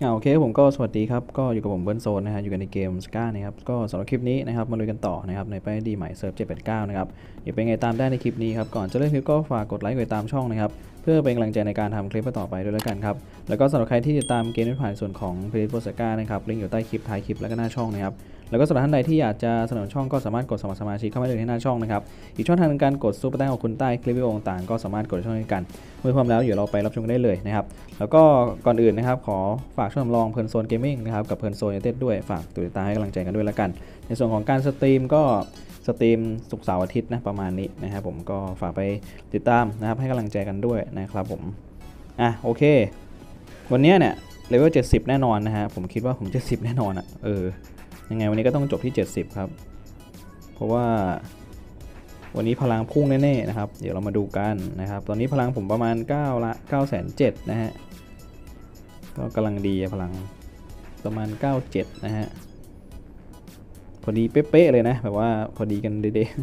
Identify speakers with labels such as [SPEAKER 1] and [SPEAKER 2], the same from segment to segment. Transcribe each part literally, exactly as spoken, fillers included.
[SPEAKER 1] อ่าโอเคผมก็สวัสดีครับก็อยู่กับผมเบิร์นโซนนะฮะอยู่กันในเกมสก้านะครับก็สำหรับคลิปนี้นะครับมาลุยกันต่อนะครับในป้ายดีใหม่เซิร์ฟเจ็ดแปดเก้านะครับเดี๋ยวเป็นไงตามได้ในคลิปนี้ครับก่อนจะเริ่มคลิปก็ฝากกดไลค์กดติดตามช่องนะครับเพื่อเป็นกำลังใจในการทำคลิปต่อไปด้วยแล้วกันครับแล้วก็สำหรับใครที่ติดตามเกมนี้ผ่านส่วนของเพลย์โพสก้านะครับลิงก์อยู่ใต้คลิปท้ายคลิปแล้วก็หน้าช่องนะครับแล้วก็สำหรับท่านใดที่อยากจะสนับสนุนช่องก็สามารถกดสมัครสมาชิกเข้ามาได้ที่หน้าช่องนะครับอีกช่องทางในการกดซุปเปอร์แตงของคุณใต้คลิปวิดีโอต่างๆก็สามารถกดช่องนี้กันเมื่อพร้อมแล้วเดี๋ยวเราไปรับชมกันได้เลยนะครับแล้วก็ก่อนอื่นนะครับขอฝากช่องสำรองเพลินโซนเกมมิ่งนะครับกับเพลินโซนยูไนเต็ดด้วยฝากติดตามให้กำลังใจกันด้วยแล้วกันในส่วนของการสตรีมก็สตรีมศุกร์เสาร์อาทิตย์นะประมาณนี้นะครับผมก็ฝากไปติดตามนะครับให้กำลังใจกันด้วยนะครับผมอ่ะโอเควันนี้เนี่ยเลเวลเจ็ดสิบแน่นอนนะฮะผมคิดว่าผมเจ็ดสิบแน่นอนอ่ะเออยังไงวันนี้ก็ต้องจบที่เจ็ดสิบครับเพราะว่าวันนี้พลังพุ่งแน่ๆนะครับเดี๋ยวเรามาดูกันนะครับตอนนี้พลังผมประมาณเก้าละเก้าแสนเจ็ดนะฮะก็กำลังดีพลังประมาณเก้าสิบเจ็ดนะฮะพอดีเป๊ะๆเลยนะแบบว่าพอดีกันเด้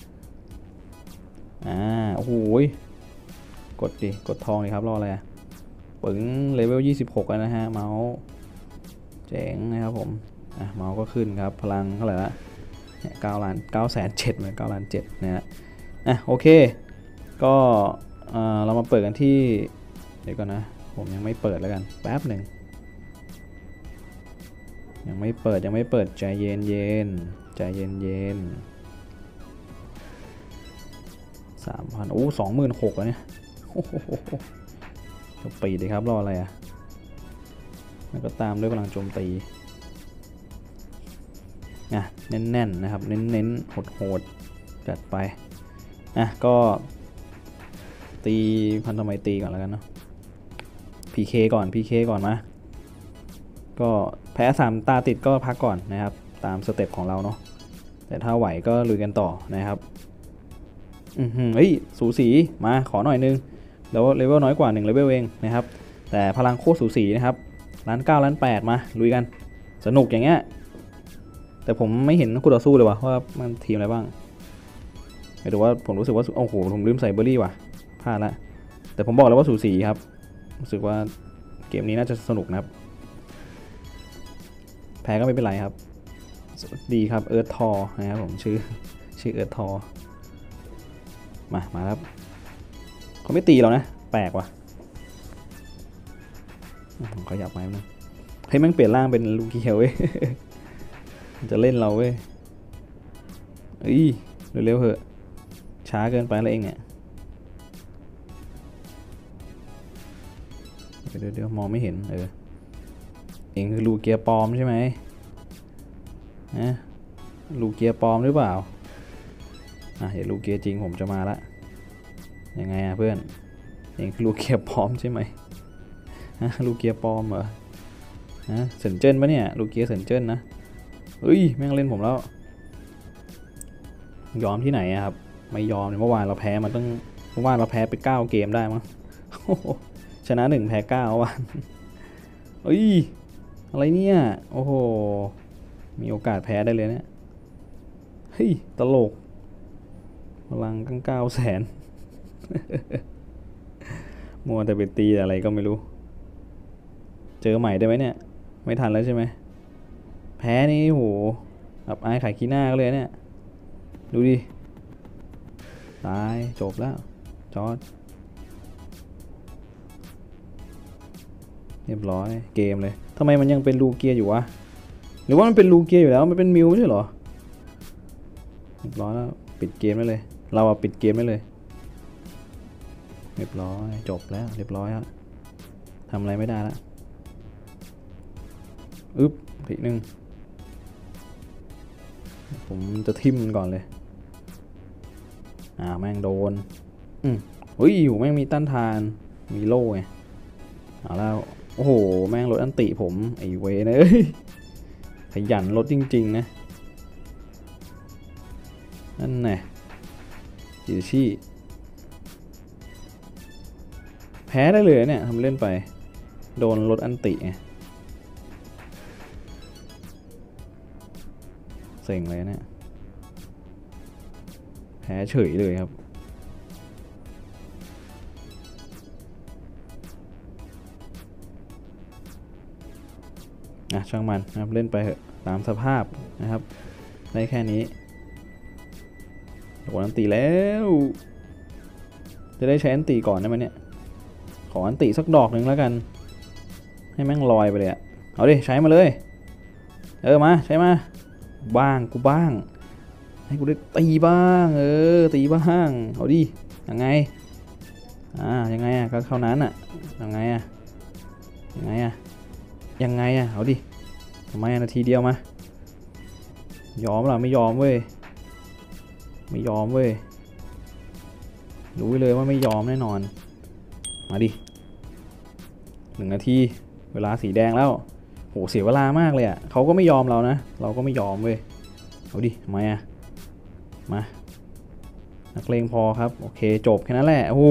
[SPEAKER 1] ๆอ่าโอ้โหกดดิกดทองเลยครับรออะไรปึ๋งเลเวลยี่สิบหกแล้วนะฮะเมาส์เจ๋งนะครับผมอ่ะเมาส์ก็ขึ้นครับพลังเท่าไหร่ละเก้าล้านเก้าแสนเจ็ดเหมือนเก้าล้านเจ็ดนะฮะอ่ะโอเคก็เรามาเปิดกันที่เดี๋ยวก่อนนะผมยังไม่เปิดแล้วกันแป๊บหนึ่งยังไม่เปิดยังไม่เปิดใจเย็นเย็นใจเย็นเย็นสามพันโอ้สองหมื่นหกแล้วเนี่ยโอ้โหจะปีดีครับรออะไรอ่ะแล้วก็ตามด้วยพลังโจมตีนะแน่นๆนะครับเน้นๆโหดๆจัดไปอ่ะก็ตีพันธมิตรตีก่อนแล้วกันเนาะ พี เค ก่อน พี เค ก่อนมาก็แพ้สามตาติดก็พักก่อนนะครับตามสเต็ปของเราเนาะแต่ถ้าไหวก็ลุยกันต่อนะครับอือเฮ้ยสูสีมาขอหน่อยนึงแล้วเลเวลน้อยกว่าหนึ่งเลเวลเองนะครับแต่พลังโคตรสูสีนะครับล้านเก้าล้านแปดมาลุยกันสนุกอย่างเงี้ยแต่ผมไม่เห็นคู่ต่อสู้เลยว่ะว่ามันทีมอะไรบ้างไม่รู้ว่าผมรู้สึกว่าโอ้โหผมลืมใส่เบอร์รี่ว่ะพลาดละแต่ผมบอกแล้วว่าสูสีครับรู้สึกว่าเกมนี้น่าจะสนุกนะครับแพ้ก็ไม่เป็นไรครับดีครับเอิร์ธทอนะครับผมชื่อชื่อเอิร์ธทอมามาครับเขาไม่ตีเรานะแปลกว่ะผมขยับไปนะเฮ้ยมันเปลี่ยนร่างเป็นลูกี้เฮลเว้ยจะเล่นเราเว้ยเอ้ยเร็วๆเหอะช้าเกินไปแล้วเองเนี่ยเดี๋ยวเดี๋ยวมองไม่เห็นเออเองคือลูเกียปอมใช่ไหมนะลูเกียปอมหรือเปล่าอ่ะเดี๋ยวลูเกียจริงผมจะมาละยังไงอะเพื่อนเองคือลูเกียปอมใช่ไหมฮะลูเกียปอมเหรอฮะเซินเจิ้นปะเนี่ยลูเกียเซินเจิ้นนะเฮ้ยแม่งเล่นผมแล้วยอมที่ไหนอะครับไม่ยอมเมื่อวานเราแพ้มันต้องเมื่อวานเราแพ้ไปเก้าเกมได้มั้งชนะหนึ่งแพ้เก้าวันเฮ้ยอะไรเนี่ยโอ้โหมีโอกาสแพ้ได้เลยเนี่ยเฮ้ยตลกพลังตั้งเก้าแสนมัวแต่ไปตีอะไรก็ไม่รู้เจอใหม่ได้ไหมเนี่ยไม่ทันแล้วใช่ไหมแพ้นี่โหอับอายขายขี้หน้าก็เลยเนี่ยดูดิตายจบแล้วจอดเรียบร้อยเกมเลยทำไมมันยังเป็นลูเกียอยู่วะหรือว่ามันเป็นลูเกียอยู่แล้วมันเป็นมิวไม่ใช่เหรอเรียบร้อยแล้วปิดเกมได้เลยเราอะปิดเกมได้เลยเรียบร้อยจบแล้วเรียบร้อยครับทำอะไรไม่ได้แล้วอึ๊บทีนึงผมจะทิ่มมันก่อนเลยอ่าแม่งโดนอืมเฮ้ยอยู่แม่งมีต้านทานมีโล่ไงเอาแล้วโอ้โหแม่งลดอันติผมไอเวนะเอ้ยขยันลดจริงๆนะนั่นไงจิชี่แพ้ได้เลยเนี่ยทำเล่นไปโดนลดอันติไงเซ็งเลยเนี่ยแพ้เฉยเลยครับอ่ะช่างมันนะครับเล่นไปเถอะตามสภาพนะครับได้แค่นี้โดนอันตีแล้วจะได้ใช้อันตีก่อนได้ไหมเนี่ยขออันตีสักดอกหนึ่งแล้วกันให้แม่งลอยไปเลยอะเอาดิใช้มาเลยเออมาใช้มาบ้างกูบ้างให้กูได้ตีบ้างเออตีบ้างเอาดิยังไงอ่ายังไงอ่ะก็เท่านั้นอ่ะยังไงอ่ะยังไงอ่ะยังไงอ่ะเอาดิทำไมนาทีเดียวมายอมหรอไม่ยอมเว้ยไม่ยอมเว้ยรู้เลยว่าไม่ยอมแน่นอนมาดิหนึ่งนาทีเวลาสีแดงแล้วโหเสียเวลามากเลยอ่ะเขาก็ไม่ยอมเรานะเราก็ไม่ยอมเว้ยเอาดิทำไมอ่ะมานักเลงพอครับโอเคจบแค่นั้นแหละโอ้โห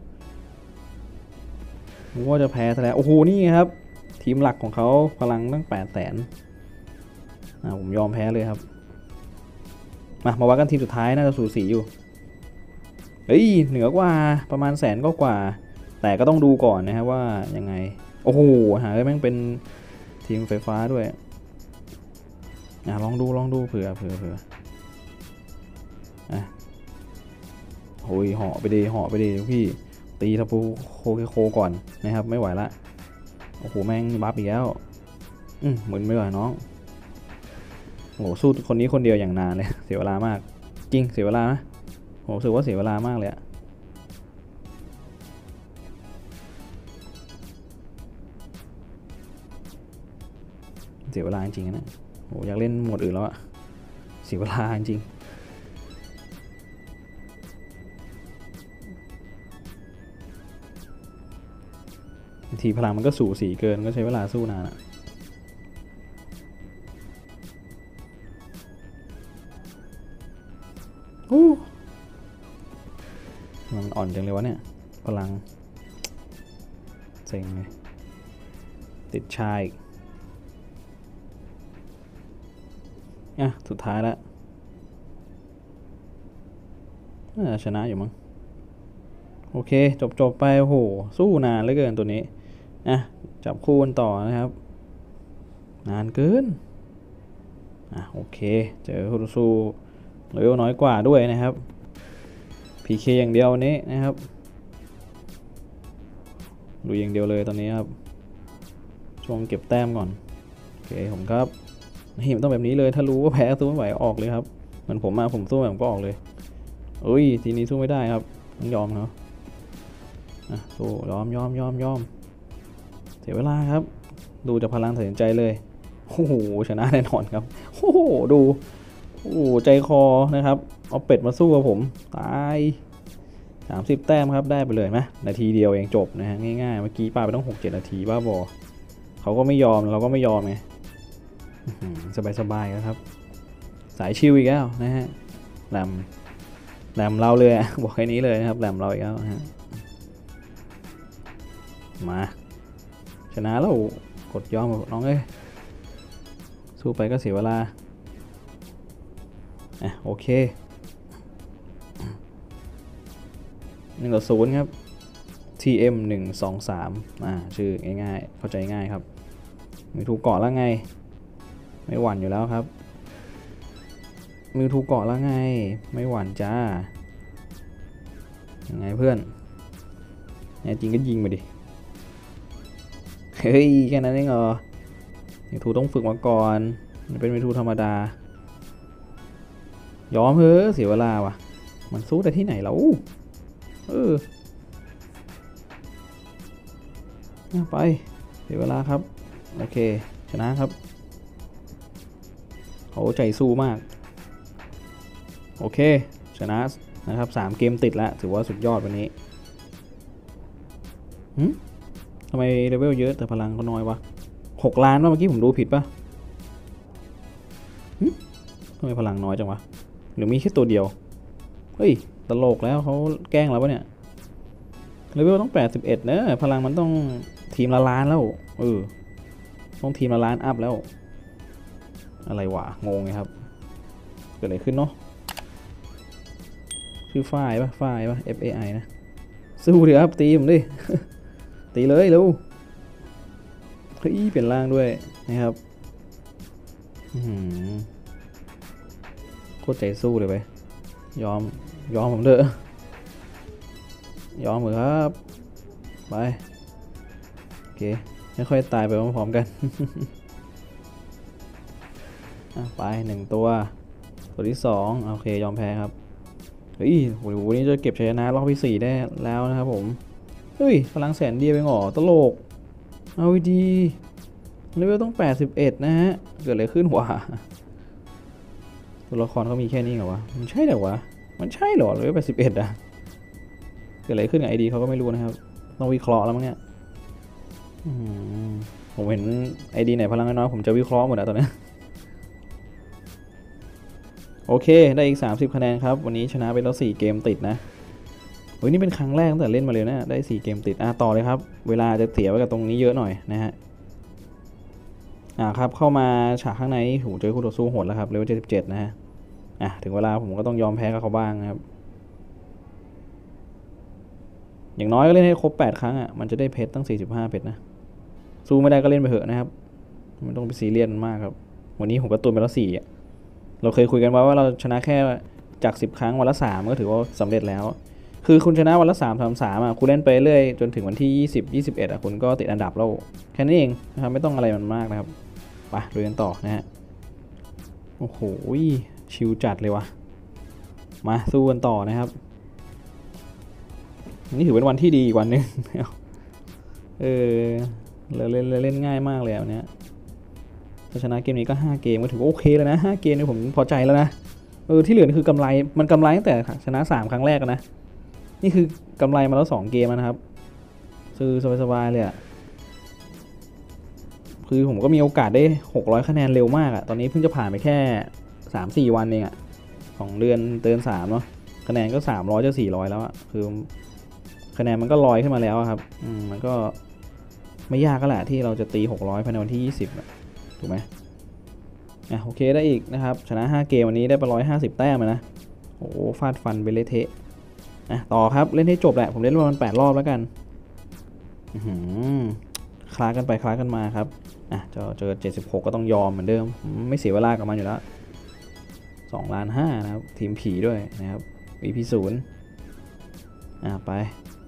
[SPEAKER 1] นึกว่าจะแพ้ซะแล้วโอ้โหนี่ครับทีมหลักของเขาพลังตั้งแปดแสนอ่าผมยอมแพ้เลยครับมามาวัดกันทีมสุดท้ายน่าจะสูสีอยู่เฮ้ยเหนือกว่าประมาณแสนก็กว่าแต่ก็ต้องดูก่อนนะครับว่ายังไงโอ้โหหาแม่งเป็นทีมไฟฟ้าด้วยอ่ะลองดูลองดูเผื่อเผื่อเผื่ออ่ะโอ้ยเหาะไปดีเหาะไปดีพี่ตีทัพูโคเคโคก่อนนะครับไม่ไหวละโอ้โหแม่งบัฟอีกแล้วอืมเหมือนไม่ไหวน้องโอ้โหสู้คนนี้คนเดียวอย่างนานเลยเสียเวลามากจริงเสียเวลานะผมรู้สึกว่าเสียเวลามากเลยอะเสียเวลาจริงๆนะโอ้อยากเล่นโหมดอื่นแล้วอะเสียเวลาจริงทีพลังมันก็สูสีเกินก็ใช้เวลาสู้นานอะโอ้มันอ่อนจังเลยวะเนี่ยพลังเซ็งเลยติดชายอ่ะสุดท้ายแล้วชนะอยู่มั้งโอเคจบจบไปโอ้โหสู้นานเหลือเกินตัวนี้อ่ะจับคู่กันต่อนะครับนานเกินอ่ะโอเคเจอคู่สู้เลเวลน้อยกว่าด้วยนะครับ พี เค อย่างเดียวนี้นะครับดูอย่างเดียวเลยตอนนี้ครับช่วงเก็บแต้มก่อนโอเคผมครับนี่มันต้องแบบนี้เลยถ้ารู้ว่าแพ้สู้ไม่ไหวออกเลยครับเหมือนผมมาผมสู้แบบก็ออกเลยเอ้ยทีนี้สู้ไม่ได้ครับต้องยอมเขาอ่ะสู้ยอมยอมยอมยอมเสียเวลาครับดูจากพลังตัดสินใจเลยโอ้โหชนะแน่นอนครับโอ้โหดูโอ้ใจคอนะครับเอาเป็ดมาสู้กับผมตายสามสิบแต้มครับได้ไปเลยไหมนาทีเดียวเองจบนะฮะง่ายๆเมื่อกี้ปาไปต้องหกเจ็ดนาทีบ้าบอเขาก็ไม่ยอมเราก็ไม่ยอมไงสบายๆครับสายชิลอีกแล้วนะฮะแหลมแหลมเราเลยบอกแค่นี้เลยนะครับแหลมเราอีกแล้วฮะมาชนะแล้วกดยอมน้องเอ้ยสู้ไปก็เสียเวลาอ่ะโอเคหนึ่งต่อศูนย์ครับ ที เอ็ม หนึ่ง สอง สามอ่าชื่อง่ายๆเข้าใจง่ายครับมีถูกเกาะแล้วไงไม่หวั่นอยู่แล้วครับมีถูกเกาะแล้วไงไม่หวั่นจ้ายังไงเพื่อนแน่จริงก็ยิงมาดิเฮ้ยแค่นั้นเองเหรอมีถูต้องฝึกมาก่อนมันเป็นมีถูธรรมดายอมเฮ้อเสียเวลาว่ะมันสู้ได้ที่ไหนแล้วเออไปเสียเวลาครับโอเคชนะครับเขาใจสู้มากโอเคชนะนะครับสามเกมติดแล้วถือว่าสุดยอดวันนี้หืมทำไมเลเวลเยอะแต่พลังเขาน้อยวะหกล้านป่ะเมื่อกี้ผมดูผิดป่ะหืมทำไมพลังน้อยจังวะหรือมีแค่ตัวเดียวเฮ้ยตลกแล้วเขาแกล้งเราปะเนี่ยเลเวลต้องแปดสิบเอ็ดเนอะพลังมันต้องทีมละล้านแล้วเออต้องทีมละล้านอัพแล้วอะไรวะงงไงครับเกิดอะไรขึ้นเนาะชื่อฝ้ายปะฝ้ายปะ F A I นะสู้เดี๋ยวครับตีผมดิ ตีเลยเร็วเฮ้ยเปลี่ยนร่างด้วยนะครับโคตรใจสู้เลยไปยอมยอมผมเถอะยอมเหรอครับไปโอเคไม่ค่อยตายไปพร้อมๆกัน ไปหนึ่งตัวตัวที่สองโอเคยอมแพ้ครับเฮ้ยโหวันนี้จะเก็บชัยชนะรอบที่สี่ได้แล้วนะครับผมเฮ้ยพลังแสนเดียวเองเหรอตลกเอาดีเลเวลต้องแปดสิบเอ็ดนะฮะเกิดอะไรขึ้นวะตัวละครเขามีแค่นี้เหรอวะมันใช่เหรอวะมันใช่เหรอเลเวลแปดสิบเอ็ดอะเกิดอะไรขึ้นกับไอดีเขาก็ไม่รู้นะครับต้องวิเคราะห์แล้วมั้งเนี่ยผมเห็นไอดีไหนพลังน้อยผมจะวิเคราะห์หมดอะตอนนี้โอเคได้อีกสามสิบคะแนนครับวันนี้ชนะไปแล้วสี่เกมติดนะเฮ้ยนี่เป็นครั้งแรกตั้งแต่เล่นมาเลยนะได้สี่เกมติดอ่ะต่อเลยครับเวลาจะเสียไว้กับตรงนี้เยอะหน่อยนะฮะอ่าครับเข้ามาฉากข้างในโหเจอคู่ต่อสู้โหดแล้วครับเลเวลเจ็ดสิบเจ็ดนะฮะอ่ะถึงเวลาผมก็ต้องยอมแพ้กับเขาบ้างนะครับอย่างน้อยก็เล่นให้ครบแปดครั้งอ่ะมันจะได้เพชรตั้งสี่สิบห้าเพชรนะสู้ไม่ได้ก็เล่นไปเถอะนะครับไม่ต้องไปซีเรียสมากครับวันนี้ผมก็ตุนไปแล้วสี่อ่ะเราเคยคุยกันว่าว่าเราชนะแค่จากสิบครั้งวันละสามก็ถือว่าสำเร็จแล้วคือคุณชนะวันละสามสามสามอ่ะคุณเล่นไปเรื่อยจนถึงวันที่ยี่สิบ ยี่สิบเอ็ดอ่ะคุณก็ติดอันดับแล้วแค่นี้เองนะครับไม่ต้องอะไรมันมากนะครับไปลุยกันต่อนะฮะโอ้โหชิวจัดเลยวะมาสู้กันต่อนะครับนี่ถือเป็นวันที่ดีอีกวันหนึ่งเออเล่นเล่นเล่นง่ายมากเลยวันนี้ถ้าชนะเกมนี้ก็ห้าเกมก็ถือว่าโอเคแล้วนะห้าเกมนี่ผมพอใจแล้วนะเออที่เหลือนี่คือกำไรมันกำไรตั้งแต่ชนะสามครั้งแรกนะนี่คือกำไรมาแล้วสองเกมนะครับซื้อสบายๆเลยอะคือผมก็มีโอกาสได้หกร้อยคะแนนเร็วมากอะตอนนี้เพิ่งจะผ่านไปแค่ สามสี่ วันเองอะของเดือนเดือนสามเนาะคะแนนก็สามร้อยจะสี่ร้อยแล้วอะคือคะแนนมันก็ลอยขึ้นมาแล้วครับอืมมันก็ไม่ยากก็แหละที่เราจะตีหกร้อยภายในวันที่ยี่สิบถูกไหมอ่ะโอเคได้อีกนะครับชนะห้าเกมวันนี้ได้ไปหนึ่งร้อยห้าสิบแต้มนะโอ้ฟาดฟันไปเละเทะอ่ะต่อครับเล่นให้จบแหละผมเล่นประมาณแปดรอบแล้วกันคลากันไปคลากันมาครับอ่ะเจอเจอเจ็ดสิบหกก็ต้องยอมเหมือนเดิมไม่เสียเวลากับมันอยู่แล้วสองล้านห้านะครับทีมผีด้วยนะครับ วี พี ศูนย์อ่ะไป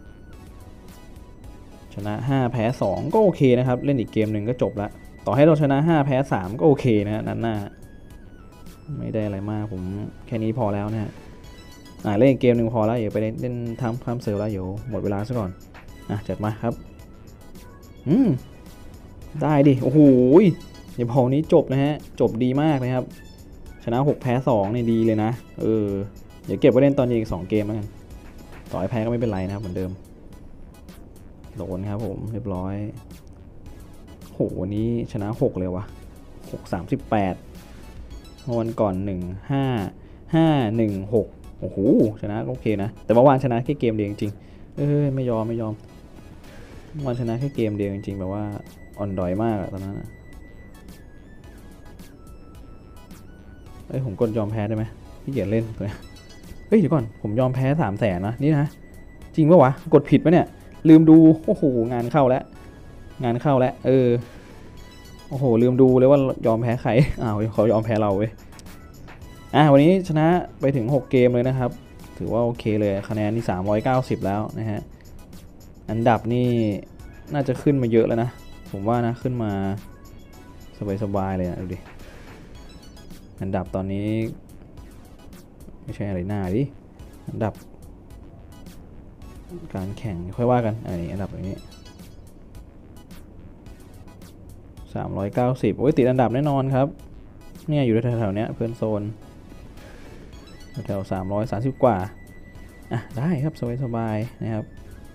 [SPEAKER 1] ชนะห้าแพ้สองก็โอเคนะครับเล่นอีกเกมหนึ่งก็จบละต่อให้เราชนะห้าแพ้สามก็โอเคนะนันหน้าไม่ได้อะไรมากผมแค่นี้พอแล้วนะฮะอ่าเล่นเกมหนึ่งพอแล้วอย่าไปเล่นทำข้ามเซลแล้วเดี๋ยวหมดเวลาซะก่อนอ่ะจัดมาครับอืมได้ดิโอ้โหเดี๋ยวพอนี้จบนะฮะจบดีมากนะครับชนะหกแพ้สองนี่ดีเลยนะเออเดี๋ยวเก็บไว้เล่นตอนยิงอีกสองเกมแล้วกันต่อให้แพ้ก็ไม่เป็นไรนะครับเหมือนเดิมโดนครับผมเรียบร้อยโหวันนี้ชนะหกเลยวะหกสามสิบแปดวันก่อนหนึ่งห้าห้าหนึ่งหกโอ้โหชนะโอเคนะแต่เมื่อวานชนะแค่เกมเดียวจริงๆเอ้ยไม่ยอมไม่ยอมเมื่อวานชนะแค่เกมเดียวจริงๆแบบว่าอ่อนดอยมากอะตอนนั้นเอ้ยผมกดยอมแพ้ได้ไหมพี่เกียรเล่นตัวนี้เฮ้ยเดี๋ยวก่อนผมยอมแพ้สามแสนนะนี่นะจริงปะวะกดผิดปะเนี่ยลืมดูโอ้โหงานเข้าแล้วงานเข้าแล้วเออโอ้โหลืมดูเลยว่ายอมแพ้ใครอ้าวเขายอมแพ้เราเว้ยอ่ะวันนี้ชนะไปถึงหกเกมเลยนะครับถือว่าโอเคเลยคะแนนนี่สามร้อยเก้าสิบแล้วนะฮะอันดับนี่น่าจะขึ้นมาเยอะแล้วนะผมว่านะขึ้นมาสบายๆเลยนะดูดิอันดับตอนนี้ไม่ใช่อะไรหน้าดิอันดับการแข่งค่อยว่ากันอันนี้อันดับนี้สามร้อยเก้าสิบโอ้ยติดอันดับแน่นอนครับเนี่ยอยู่แถวๆเนี้ยเพื่อนโซนแถวสามร้อยสามสิบกว่าอ่ะได้ครับสบายๆนะครับ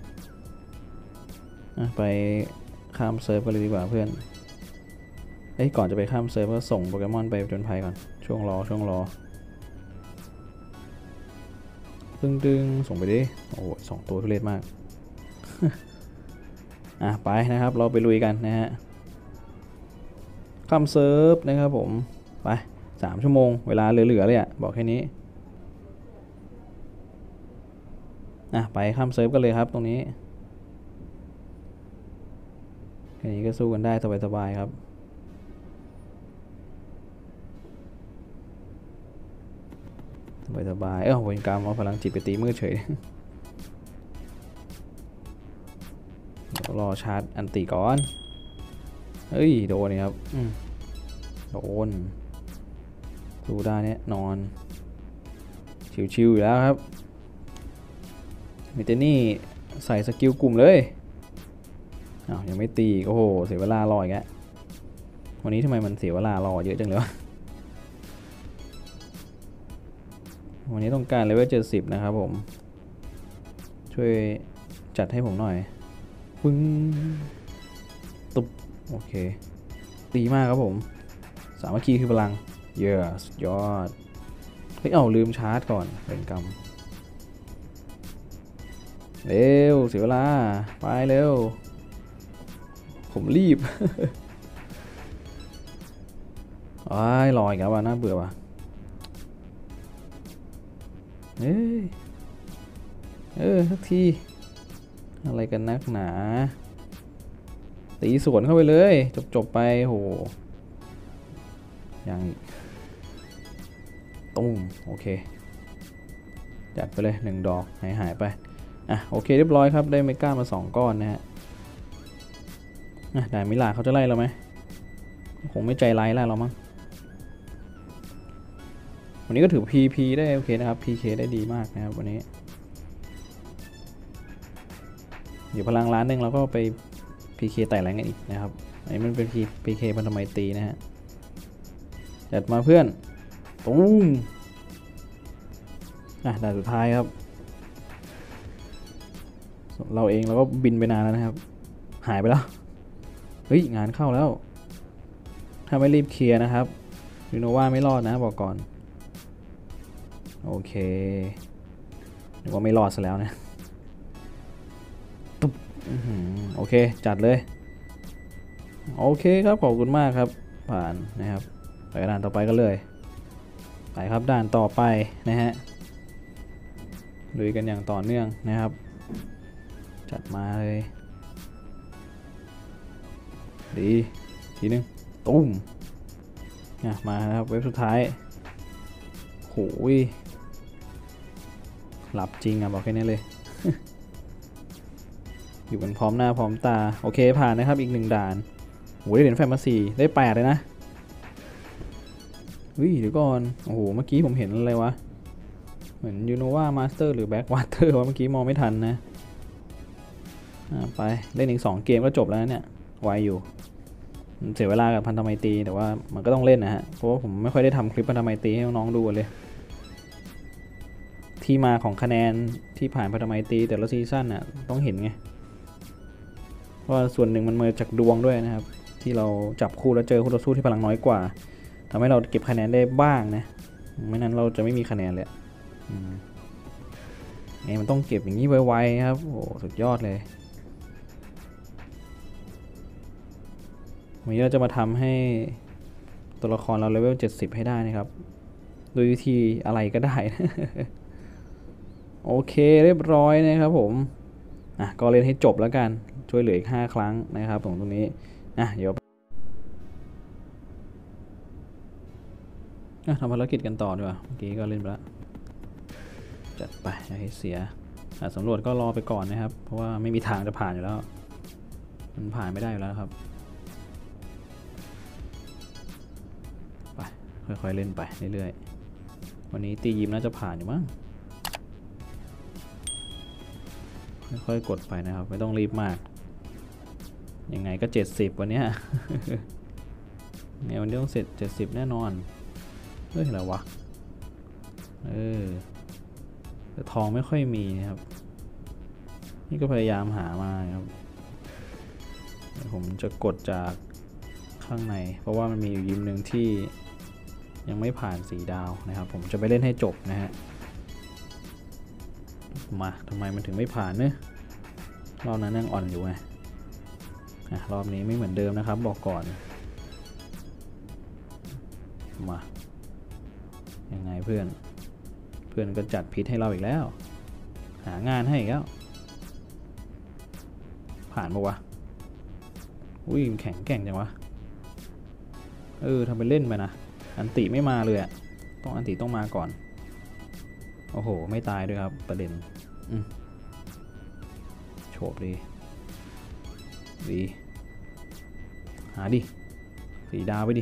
[SPEAKER 1] อ่ะไปข้ามเซิร์ฟกันเลยดีกว่าเพื่อนเอ้ยก่อนจะไปข้ามเซิร์ฟก็ส่งโปเกมอนไปจนภัยก่อนช่วงรอช่วงรอตึงตึงส่งไปดิโอ้สองตัวทุเรศมาก อ่ะไปนะครับเราไปลุยกันนะฮะข้ามเซิร์ฟนะครับผมไปสามชั่วโมงเวลาเหลือๆเลยอ่ะบอกแค่นี้อ่ะไปข้ามเซิร์ฟกันเลยครับตรงนี้แค่นี้ก็สู้กันได้สบายๆครับสบายๆเออเวนกรรมเอาพลังจิตไปตีมืดเฉยเดี๋ยวรอชาร์จอันติก่อนเฮ้ยโดนนี่ครับโดนดูได้เนี่ยนอนชิวๆอยู่แล้วครับมิเตนี่ใส่สกิลกลุ่มเลยอ้าวยังไม่ตีโอ้โหเสียเวลารออีกแล้ววันนี้ทำไมมันเสียเวลารอเยอะจังเลยวะวันนี้ต้องการเลเวลเจ็ดสิบนะครับผมช่วยจัดให้ผมหน่อยปึ้งตุ๊บโอเคดีมากครับผมสามัคคีคือพลังเยอะสุดยอดเฮ้ยเอาลืมชาร์จก่อนเป็นกรรมเร็วเสียเวลาไปเร็วผมรีบ อ้ายลอยกันว่ะน่าเบื่อว่ะเอ้ยเออสักทีอะไรกันนักหนาตีสวนเข้าไปเลยจบๆไปโหยังตุ้มโอเคจัดไปเลยหนึ่งดอกหายหายไปอ่ะโอเคเรียบร้อยครับได้เมก้ามาสองก้อนนะฮะอ่ะด่านมิลาเขาจะไล่เราไหมคงไม่ใจร้ายไล่เรามั้งวันนี้ก็ถือ พี พี ได้โอเคนะครับ พี เค ได้ดีมากนะครับวันนี้เดี๋ยวพลังล้านหนึ่งเราก็ไป พี เค ไต่แรงกันอีกนะครับอันนี้มันเป็น พี เค พันธไมตรีนะฮะจัดมาเพื่อนตุ้มอ่ะด่านสุดท้ายครับเราเองเราก็บินไปนานแล้วนะครับหายไปแล้วเฮ้ยงานเข้าแล้วถ้าไม่รีบเคลียร์นะครับยูโนวาไม่รอดนะบอกก่อนโอเคนึกว่าไม่รอดซะแล้วนะตุ๊บโอเคจัดเลยโอเคครับขอบคุณมากครับผ่านนะครับไปด่านต่อไปกันเลยไปครับด่านต่อไปนะฮะลุยกันอย่างต่อเนื่องนะครับจัดมาเลยดีทีนึงตุ้มเนี่ยมาครับเว็บสุดท้ายโหยหลับจริงอ่ะบอกแค่นี้เลย อยู่กันพร้อมหน้าพร้อมตาโอเคผ่านนะครับอีกหนึ่งด่านโหได้เหรียญแฟมมาสี่ได้แปดเลยนะวิเดี๋ยวก่อนโอ้โหเมื่อกี้ผมเห็นอะไรวะเหมือนยูโนวามาสเตอร์หรือแบ็กวาเตอร์วะเมื่อกี้มองไม่ทันนะไปเล่นอีกสองเกมก็จบแล้วเนี่ยไวอยู่เสียเวลากับพันธไมตรีแต่ว่ามันก็ต้องเล่นนะฮะเพราะว่าผมไม่ค่อยได้ทำคลิปพันธไมตรีให้น้องๆดูเลยที่มาของคะแนนที่ผ่านพันธไมตรีแต่ละซีซั่นน่ะต้องเห็นไงเพราะส่วนหนึ่งมันมาจากดวงด้วยนะครับที่เราจับคู่แล้วเจอคู่ต่อสู้ที่พลังน้อยกว่าทำให้เราเก็บคะแนนได้บ้างนะไม่นั้นเราจะไม่มีคะแนนเลยไงมันต้องเก็บอย่างนี้ไวๆครับโอ้สุดยอดเลยวันนี้เราจะมาทำให้ตัวละครเราเลเวลเจ็ดสิบให้ได้นะครับโดยวิธีอะไรก็ได้ โอเคเรียบร้อยนะครับผมอ่ะก็เล่นให้จบแล้วกันช่วยเหลืออีกห้าครั้งนะครับตรงตรงนี้อ่ะเดี๋ยวทำภารกิจกันต่อดีกว่าเมื่อกี้ก็เล่นไปแล้วจัดไปอย่าให้เสียสำรวจก็รอไปก่อนนะครับเพราะว่าไม่มีทางจะผ่านอยู่แล้วมันผ่านไม่ได้อยู่แล้วครับไปค่อยๆเล่นไปเรื่อยๆวันนี้ตียิมน่าจะผ่านอยู่มั้งค่อยๆกดไปนะครับไม่ต้องรีบมากยังไงก็เจ็ดสิบวันนี้เนี่ยวันนี้ต้องเสร็จเจ็ดสิบแน่นอนเฮ้ยอะไรวะเออแต่ทองไม่ค่อยมีนะครับนี่ก็พยายามหามาครับผมจะกดจากข้างในเพราะว่ามันมีอยู่ยิมหนึ่งที่ยังไม่ผ่านสีดาวนะครับผมจะไปเล่นให้จบนะฮะมาทำไมมันถึงไม่ผ่านเนี่ยรอบนั้นยังอ่อนอยู่ไงรอบนี้ไม่เหมือนเดิมนะครับบอกก่อนมายังไงเพื่อนเพื่อนก็จัดพิษให้เราอีกแล้วหางานให้อีกแล้วผ่านปะวะอุ้ยแข็งแกร่งจังวะเออทำไปเล่นไปนะอันติไม่มาเลยอะต้องอันติต้องมาก่อนโอ้โหไม่ตายด้วยครับประเด็นอืมโฉบดีดีหาดิสีดาวไปดิ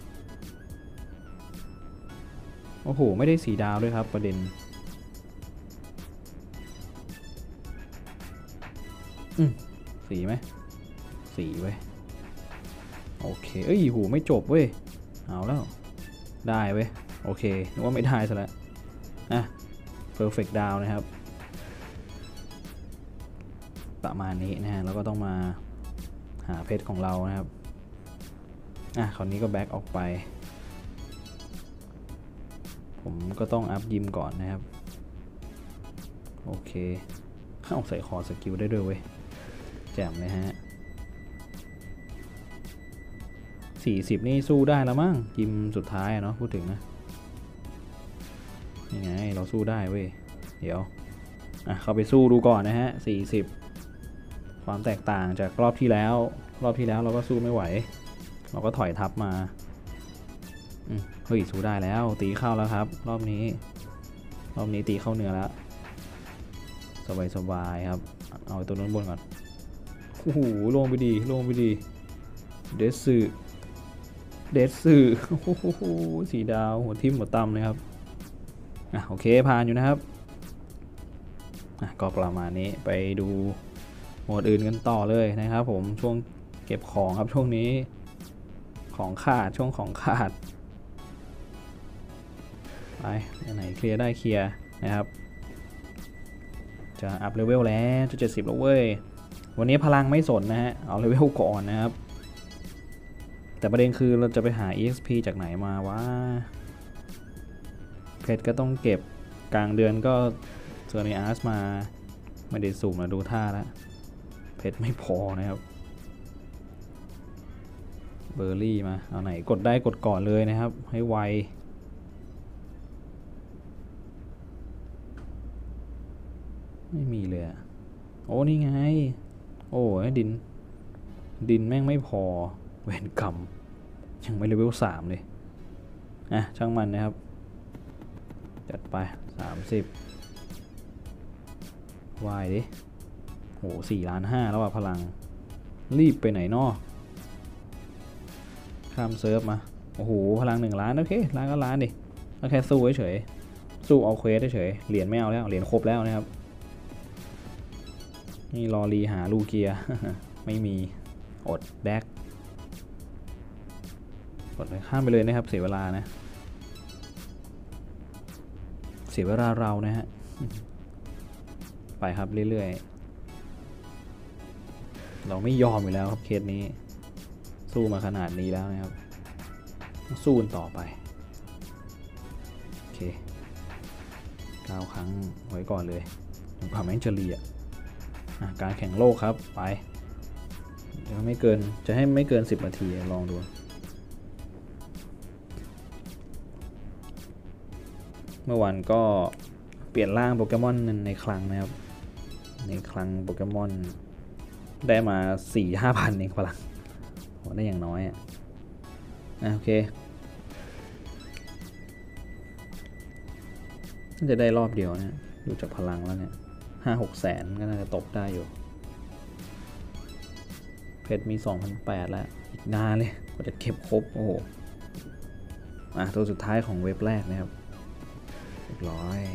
[SPEAKER 1] โอ้โหไม่ได้สีดาวด้วยครับประเด็นอืมสีไหมสีไว้โอเคเอ้ยหูไม่จบเว้ยเอาแล้วได้เว้ยโอเคนึกว่าไม่ได้ซะแล้วอ่ะ perfect down นะครับประมาณนี้นะฮะแล้วก็ต้องมาหาเพชรของเรานะครับอ่ะคราวนี้ก็แบ็กออกไปผมก็ต้องอัพยิมก่อนนะครับโอเคเอาใส่คอสกิลได้ด้วยเว้ยแจ่มเลยฮะสี่สิบนี่สู้ได้แล้วมั้งยิมสุดท้ายเนาะพูดถึงนะยังไงเราสู้ได้เว้ยเดี๋ยวอ่ะเข้าไปสู้ดูก่อนนะฮะสี่สิบความแตกต่างจากรอบที่แล้วรอบที่แล้วเราก็สู้ไม่ไหวเราก็ถอยทับมาเฮ้ยสู้ได้แล้วตีเข้าแล้วครับรอบนี้รอบนี้ตีเข้าเนื้อแล้วสบายสบายครับเอาตัวนู้นบนก่อนโอ้โหลงไปดีลงไปดีเดซสึเดซสึโอ้โหสีดาวหัวทิ่มหัวต่ำเลยครับอ่ะโอเคผ่านอยู่นะครับอ่ะก็ประมาณนี้ไปดูโหมดอื่นกันต่อเลยนะครับผมช่วงเก็บของครับช่วงนี้ของขาดช่วงของขาดไปไหนเคลียร์ได้เคลียร์นะครับจะอัพเลเวลแล้วจะเจ็ดสิบแล้วเว้ยวันนี้พลังไม่สนนะฮะเอาเลเวลก่อนนะครับแต่ประเด็นคือเราจะไปหา อี เอ็กซ์ พี จากไหนมาวะเพชรก็ต้องเก็บกลางเดือนก็เซอร์เนอาร์สมาไม่ได้สุ่มมาดูท่าแล้วเพชรไม่พอนะครับเบอร์รี่มาเอาไหนกดได้กดก่อนเลยนะครับให้ไวไม่มีเลยโอ้นี่ไงโอ้ยดินดินแม่งไม่พอเวรกรรมยังไม่เลเวลสามเลยอ่ะช่างมันนะครับจัดไปสามสิบวายดิโหสี่ล้านห้าแล้วอ่ะพลังรีบไปไหนนอข้ามเซิร์ฟมาโอ้โหพลังหนึ่งล้านโอเคล้านก็ล้านดิก็แค่สู้เฉยสู้เอาเควสเฉยเหรียญไม่เอาแล้วเหรียญครบแล้วนะครับนี่รอรีหาลูเกีย ไม่มีอดแดกกดไปข้ามไปเลยนะครับเสียเวลานะเสียเวลาเรานะฮะ ไปครับเรื่อยๆเราไม่ยอมอยู่แล้วครับเคสนี้สู้มาขนาดนี้แล้วนะครับสู้ต่อไปโอเคเก้าครั้งไว้ก่อนเลยความแม่งเฉลี่ยการแข่งโลกครับไปจะไม่เกินจะให้ไม่เกินสิบนาทีลองดูเมื่อวานก็เปลี่ยนร่างโปเกมอนในคลังนะครับในคลังโปเกมอนได้มา สี่ห้าพัน เองพลังโหได้อย่างน้อยอ่ะโอเคน่าจะได้รอบเดียวนะดูจากพลังแล้วเนี่ยห้าหกแสนก็น่าจะตกได้อยู่เพชรมี สองพันแปดร้อย แล้วอีกนานเลยกว่าจะเก็บครบโอ้โหอ่ะตัวสุดท้ายของเว็บแรกนะครับเรียบร้อย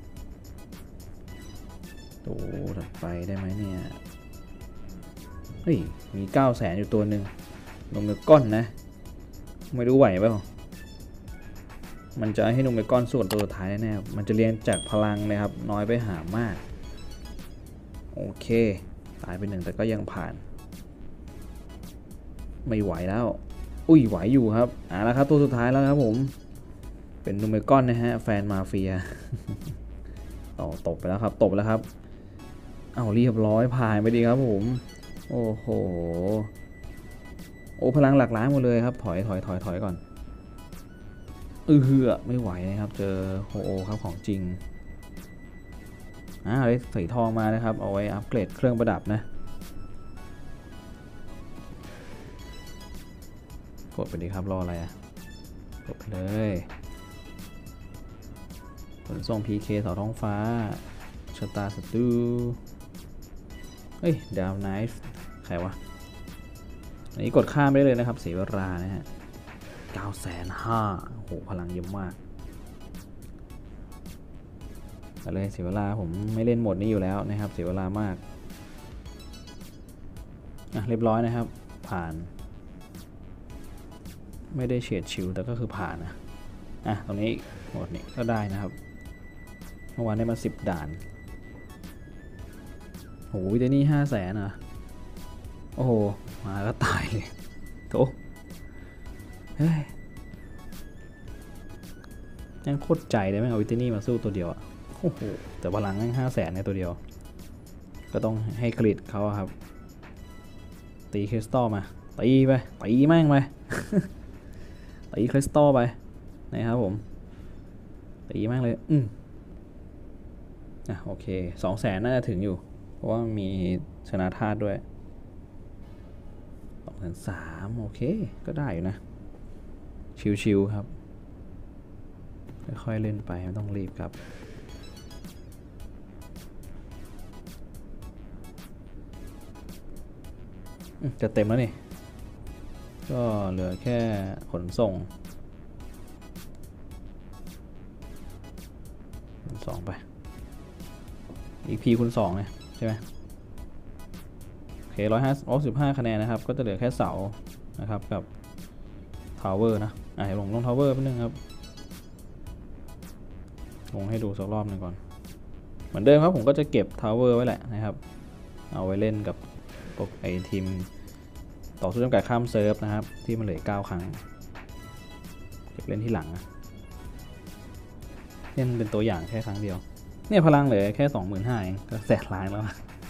[SPEAKER 1] ตัวถัดไปได้ไหมเนี่ยเฮ้ยมีเก้าแสนอยู่ตัวหนึ่งลงมือก้อนนะไม่รู้ไหวเปล่ามันจะให้ลงมือก้อนส่วนตัวสุดท้ายแน่ๆมันจะเรียงจากพลังนะครับน้อยไปหามากโอเคตายไปหนึ่งแต่ก็ยังผ่านไม่ไหวแล้วอุ้ยไหวอยู่ครับอ่ะแล้วครับตัวสุดท้ายแล้วครับผมเป็นนูเมก้อนนะฮะแฟนมาเฟียต่อตบไปแล้วครับตบแล้วครับเอาเรียบร้อยผ่านไปดีครับผมโอ้โหโอ้พลังหลักล้านหมดเลยครับถอยถอยถอยถอยก่อนเออเหือไม่ไหวนะครับเจอโฮโอครับของจริงอ่าได้ใส่ทองมานะครับเอาไว้อัปเกรดเครื่องประดับนะกดไปดีครับรออะไรอ่ะกดไปเลยขนส่ง พี เค เสาท้องฟ้าชะตาสตูเฮ้ยดาวไนฟ์ใครวะอันนี้กดข้ามได้เลยนะครับเสียเวลานะฮะเก้าแสนห้าโอ้โหพลังเยอะมากไปเลยเสียเวลาผมไม่เล่นโหมดนี้อยู่แล้วนะครับเสียเวลามากอ่ะเรียบร้อยนะครับผ่านไม่ได้เฉียดชิวแต่ก็คือผ่านนะอ่ะตรงนี้โหมดนี้ก็ได้นะครับเมื่อวานได้มาสิบด่านโอ้โหวิเดนี่ห้าแสนอ่ะโอ้โหมาก็ตายเลยโถเฮ้ยยังโคตรใจเลยแม่งเอาวิเดนี่มาสู้ตัวเดียวอ่ะโอ้โหแต่พลังแม่งห้าแสนในตัวเดียวก็ต้องให้เครดิตเขาครับตีคริสตัลมาตีไปตีแม่งไป ตีคริสตัลไปนะครับผมตีแม่งเลยอืมอ่ะโอเคสองแสนน่าจะถึงอยู่เพราะว่ามีชนะธาตุด้วยสองแสนสามโอเคก็ได้อยู่นะชิวๆครับค่อยๆเล่นไปไม่ต้องรีบครับจะเต็มแล้วนี่ก็เหลือแค่ขนส่งคูณสองไปอีกพีคูณสองเนี่ยใช่ไหมโอเคร้อยห้าสิบห้าคะแนนนะครับก็จะเหลือแค่เสานะครับกับทาวเวอร์นะอ่ะลงลงทาวเวอร์แป๊บนึงครับลงให้ดูสักรอบหนึ่งก่อนเหมือนเดิมครับผมก็จะเก็บทาวเวอร์ไว้แหละนะครับเอาไว้เล่นกับพวกไอทีมต่อสู้จำกัดข้ามเซิร์ฟนะครับที่มันเหลือเก้าครั้งเก็บเล่นที่หลังนะเล่นเป็นตัวอย่างแค่ครั้งเดียวเนี่ยพลังเหลือแค่สองหมื่นห้าเองก็แสนล้านแล้ว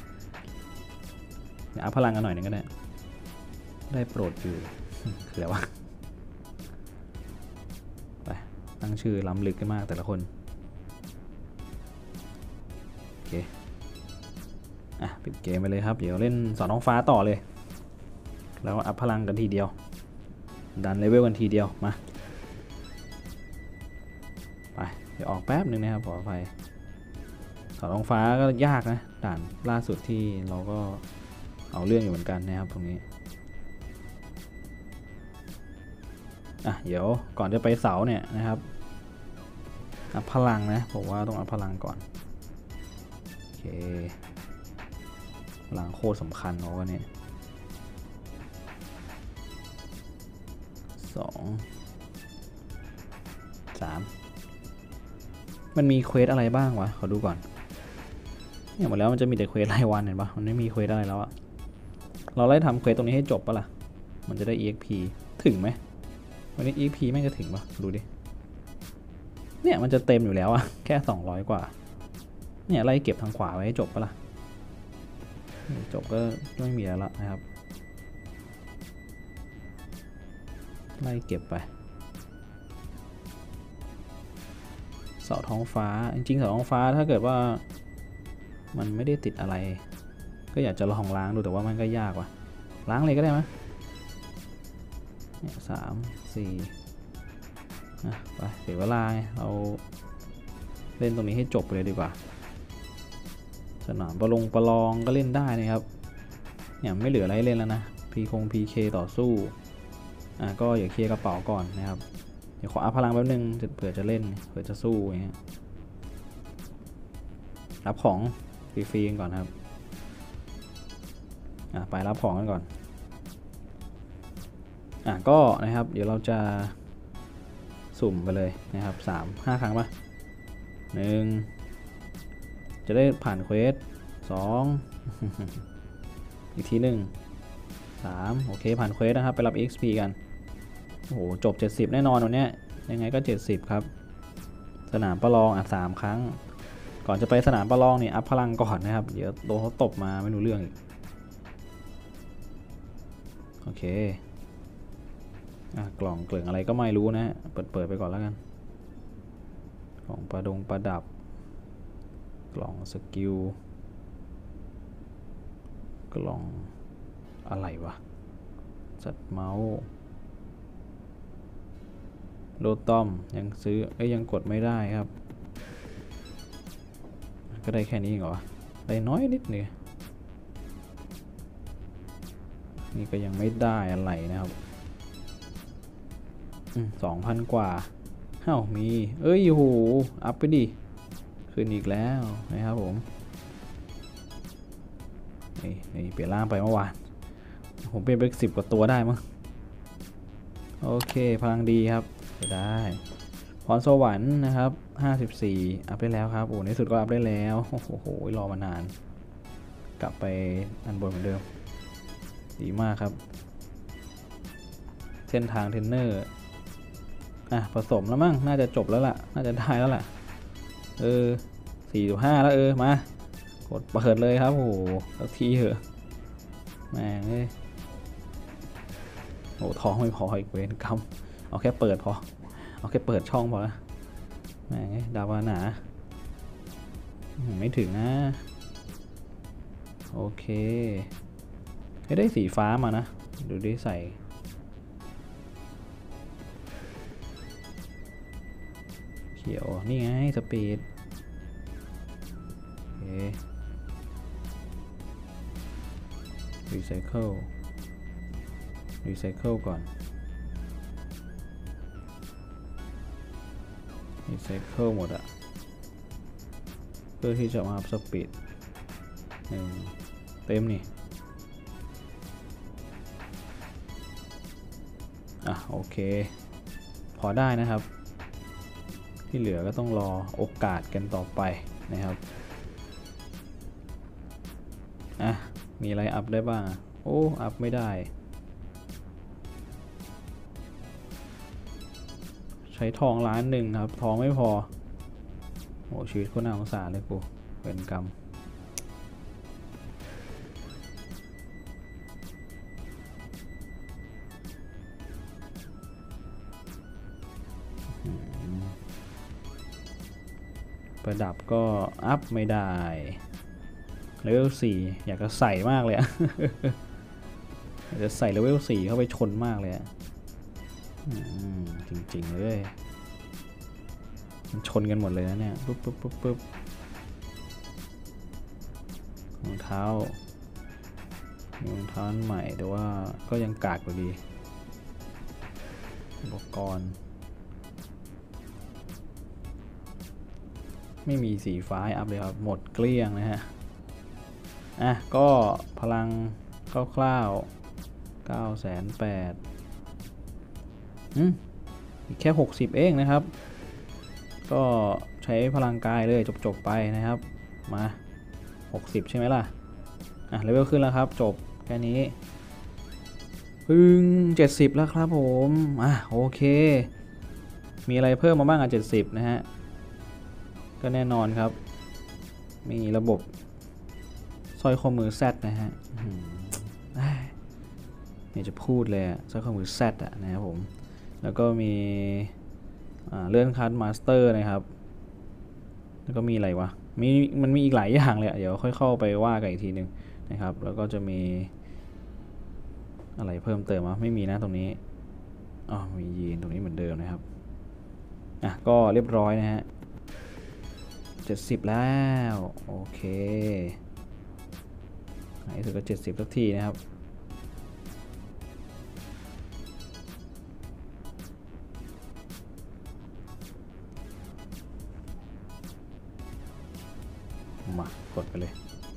[SPEAKER 1] เอาพลังกันหน่อยนึงก็ได้ได้โปรดอยู่คืออะไรวะไปตั้งชื่อล้ำลึกกันมากแต่ละคนโอเคอ่ะปิดเกมไปเลยครับเดี๋ยวเล่นสอนน้องฟ้าต่อเลยแล้วอัพพลังกันทีเดียวดันเลเวลกันทีเดียวมาไปเดี๋ยวออกแป๊บนึงนะครับขออภัยสอนน้องฟ้าก็ยากนะด่านล่าสุดที่เราก็เอาเรื่องอยู่เหมือนกันนะครับตรงนี้อ่ะเดี๋ยวก่อนจะไปเสาเนี่ยนะครับอัพพลังนะผมว่าต้องอัพพลังก่อนโอเคพลังโคตรสำคัญเนาะวันนี้สองสามมันมีเควสอะไรบ้างวะขอดูก่อนเนี่ยหมดแล้วมันจะมีแต่เควสรายวันเห็นปะมันไม่มีเควสอะไรแล้วอะเราไล่ทำเควสตรงนี้ให้จบปะล่ะมันจะได้ อี เอ็กซ์ พี ถึงไหมวันนี้ อี เอ็กซ์ พี แม่งจะถึงปะดูดิเนี่ยมันจะเต็มอยู่แล้วอะแค่สองร้อยกว่าเนี่ยไล่เก็บทางขวาไว้ให้จบปะล่ะจบก็ไม่มีแล้วนะครับไล่เก็บไปเสาท้องฟ้าจริงๆเสาท้องฟ้าถ้าเกิดว่ามันไม่ได้ติดอะไรก็อยากจะลองล้างดูแต่ว่ามันก็ยากว่ะล้างเลยก็ได้ไหมเนี่ยสามสี่นะไปเสียเวลาเราเล่นตรงนี้ให้จบไปเลยดีกว่าสนามประลงประลองก็เล่นได้นะครับเนี่ยไม่เหลืออะไรให้เล่นแล้วนะพีคงพีเคต่อสู้อ่ะก็อย่าเคลียร์กระเป๋าก่อนนะครับเดี๋ยวขออัพพลังแป๊บนึงเผื่อจะเล่นเผื่อจะสู้อย่างเงี้ยรับของฟรีๆก่อนครับอ่ะไปรับของกันก่อนอ่ะก็นะครับเดี๋ยวเราจะสุ่มไปเลยนะครับสามห้าครั้งป่ะหนึ่งจะได้ผ่านเควสสองอีกทีหนึ่งสามโอเคผ่านเควสนะครับไปรับ เอ็กซ์ พี กันโอ้โหจบเจ็ดสิบแน่นอนวันนี้ยังไงก็เจ็ดสิบครับสนามประลองอ่ะสามครั้งก่อนจะไปสนามประลองเนี่ยอัพพลังก่อนนะครับเดี๋ยวโดนเขาตบมาไม่รู้เรื่องอีกโอเคอ่ะกล่องเกลื่อนอะไรก็ไม่รู้นะเปิดเปิดไปก่อนแล้วกันกล่องประดงประดับกล่องสกิลกล่องอะไรวะจัดเมาส์โดตอมยังซื้อเอ้ยยังกดไม่ได้ครับก็ได้แค่นี้เหรอได้น้อยนิดนึงนี่ก็ยังไม่ได้อะไรนะครับสองพันกว่าเฮ้ามีเอ้ยโหอัพไปดิขึ้นอีกแล้วนะครับผมนี่นี่เปลี่ยนร่างไปเมื่อวานผมเป็นไปสิบกว่าตัวได้มั้งโอเคพลังดีครับจะได้พรสวรรค์นะครับห้าสิบสี่อัพได้แล้วครับโอ้ในสุดก็อัพได้แล้วโอ้โหรอมานานกลับไปอันบนเหมือนเดิมดีมากครับเส้นทางเทรนเนอร์อ่ะผสมแล้วมั้งน่าจะจบแล้วล่ะน่าจะได้แล้วล่ะเออสี่สิบห้าแล้วเออมากดเปิดเลยครับโอ้โหสักทีเถอะแม่งเอ้ยโอ้ท้องไม่พออีกเวรกรรมเอาแค่เปิดพอเอาแค่เปิดช่องพอละแม่งดาวหนาไม่ถึงนะโอเคให้ได้สีฟ้ามานะดูดิใส่เขียวนี่ไงสปีดโอเครีไซเคิลรีไซเคิลก่อนรีไซเคิลหมดอะเพื่อที่จะมาอัพสปีดหนึ่งเต็มนี่อ่ะโอเคพอได้นะครับที่เหลือก็ต้องรอโอกาสกันต่อไปนะครับอ่ะมีอะไรอัพได้บ้างโอ้อัพไม่ได้ใช้ทองล้านหนึ่งครับทองไม่พอโอ้ชีวิตคนน่าสงสารเลยกูเป็นกรรมประดับก็อัพไม่ได้เลเวลสี่อยากจะใส่มากเลยอะ อยากจะใส่เลเวลสี่เข้าไปชนมากเลยอะจริงๆเลยมันชนกันหมดเลยนะเนี่ยปุ๊บปุ๊บปุ๊บปุ๊บรองเท้ารองเท้าใหม่แต่ว่าก็ยังกากอยู่ดีอุปกรณ์ไม่มีสีฟ้าอัพเลยครับหมดเกลี้ยงนะฮะอ่ะก็พลังคร่าวๆเก้าแสนแปดอืมอีกแค่หกสิบเองนะครับก็ใช้พลังกายเลยจบๆไปนะครับมาหกสิบใช่ไหมล่ะอ่ะเลเวลขึ้นแล้วครับจบแค่นี้พึ่งเจ็ดสิบแล้วครับผมอ่ะโอเคมีอะไรเพิ่มมาบ้างอ่ะเจ็ดสิบนะฮะก็แน่นอนครับมีระบบสร้อยข้อมือ Z นะฮะไม่จะพูดเลยสร้อยข้อมือ Z อ่ะนะครับผมแล้วก็มีเลื่อนคัทมาสเตอร์นะครับแล้วก็มีอะไรวะมีมันมีอีกหลายอย่างเลยเดี๋ยวค่อยเข้าไปว่ากันอีกทีนึงนะครับแล้วก็จะมีอะไรเพิ่มเติมวะไม่มีนะตรงนี้อ๋อมียีนตรงนี้เหมือนเดิมนะครับอ่ะก็เรียบร้อยนะฮะเจ็ดสิบแล้วโอเคไหนสุดก็เจ็ดสิบสักทีนะครับมากดไปเลย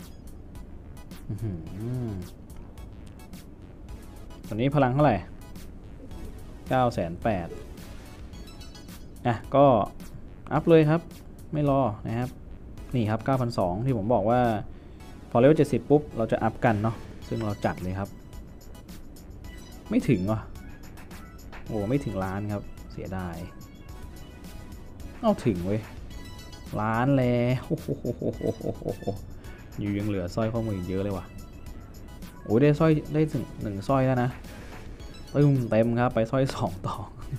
[SPEAKER 1] ตอนนี้พลังเท่าไหร่เก้าแสนแปดอ่ะก็อัพเลยครับไม่รอนะครับนี่ครับ เก้าพันสองร้อย ที่ผมบอกว่าพอเลเวลเจ็ดสิบปุ๊บเราจะอัพกันเนาะซึ่งเราจัดเลยครับไม่ถึงว่ะโอ้ไม่ถึงล้านครับเสียดายเอาถึงเว้ยล้านแล้วโอ้โหอยู่ยังเหลือสร้อยข้อมืออีกเยอะเลยว่ะโอ้ได้สร้อยได้ถึงหนึ่งสร้อยแล้วนะปึ้มเต็มครับไปสร้อยสองต่อ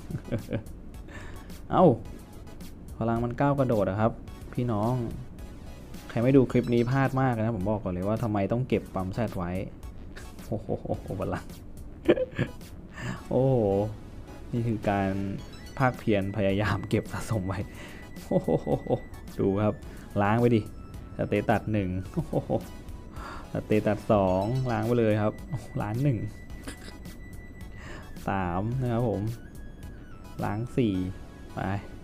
[SPEAKER 1] เอ้าพลังมันก้าวกระโดดอะครับพี่น้องใครไม่ดูคลิปนี้พลาดมากนะผมบอกก่อนเลยว่าทำไมต้องเก็บปั๊มแซดไว้โอ้โหพลังโอ้โหนี่คือการพภาคเพียรพยายามเก็บสะสมไว้โอ้โหดูครับล้างไปดิสเตตัสหนึ่งโอ้โหสเตตัสสองล้างไปเลยครับล้างหนึ่งสามนะครับผมล้างสี่ไป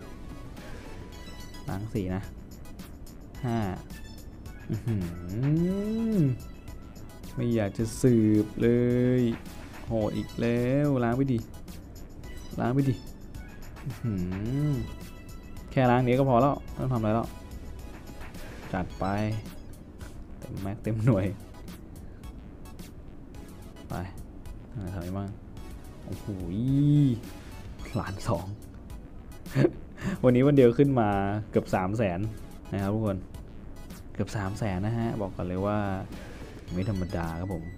[SPEAKER 1] ล้างสี่นะห้าไม่อยากจะสืบเลยโหดอีกแล้วล้างไปดิล้างไปดิแค่ล้างนี้ก็พอแล้วไม่ต้องทำอะไรแล้วจัดไปเต็มแม็กเต็มหน่วยไปทำอะไรบ้างโอ้โหล้านสอง วันนี้วันเดียวขึ้นมาเกือบสามแสนนะครับทุกคนเกือบสามแสนนะฮะบอกกันเลยว่าไม่ธรรมดาครับผม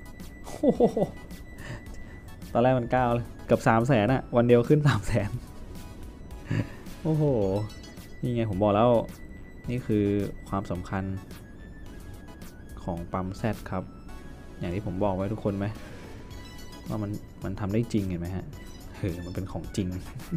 [SPEAKER 1] ตอนแรกมันเก้าเลยเกือบสามแสนอะวันเดียวขึ้นสามแสนโอ้โหนี่ไงผมบอกแล้วนี่คือความสำคัญของปั๊มแซดครับอย่างที่ผมบอกไว้ทุกคนไหมว่ามันมันทำได้จริงเห็นไหมฮะเฮ้ยมันเป็นของจริง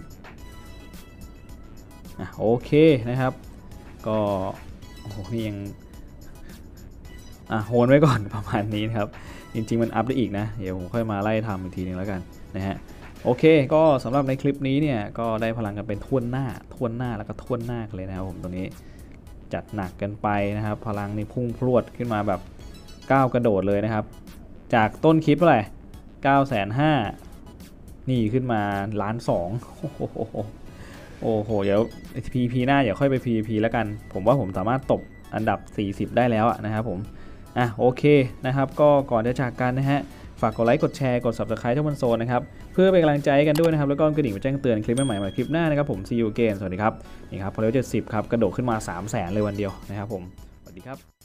[SPEAKER 1] อ่ะโอเคนะครับก็โอ้โหนี่ยังอ่ะโหนไว้ก่อนประมาณนี้นะครับจริงๆมันอัพได้อีกนะเดี๋ยวผมค่อยมาไล่ทำอีกทีนึงแล้วกันนะฮะโอเคก็สำหรับในคลิปนี้เนี่ยก็ได้พลังกันเป็นท่วนหน้าท่วนหน้าแล้วก็ท่วนหน้าเลยนะครับผมตรงนี้จัดหนักกันไปนะครับพลังนี่พุ่งพรวดขึ้นมาแบบก้าวกระโดดเลยนะครับจากต้นคลิปเท่าไหร่เก้าแสนห้านี่ขึ้นมาล้านสองโอ้โหโอ้โหเดี๋ยว พี พี หน้าอย่าค่อยไป พี พี แล้วกันผมว่าผมสามารถตบอันดับสี่สิบได้แล้วนะครับผมอ่ะโอเคนะครับก็ก่อนจะจากกันนะฮะฝากกดไลค์กดแชร์กด ซับสไครบ์ ช่องบนโซนนะครับเพื่อเป็นกำลังใจกันด้วยนะครับแล้วก็กระดิ่งมาแจ้งเตือนคลิปใหม่ๆมาคลิปหน้านะครับผม see you again สวัสดีครับนี่ครับพอเลเวลเจ็ดสิบครับกระโดดขึ้นมา สามแสนเลยวันเดียวนะครับผมสวัสดีครับ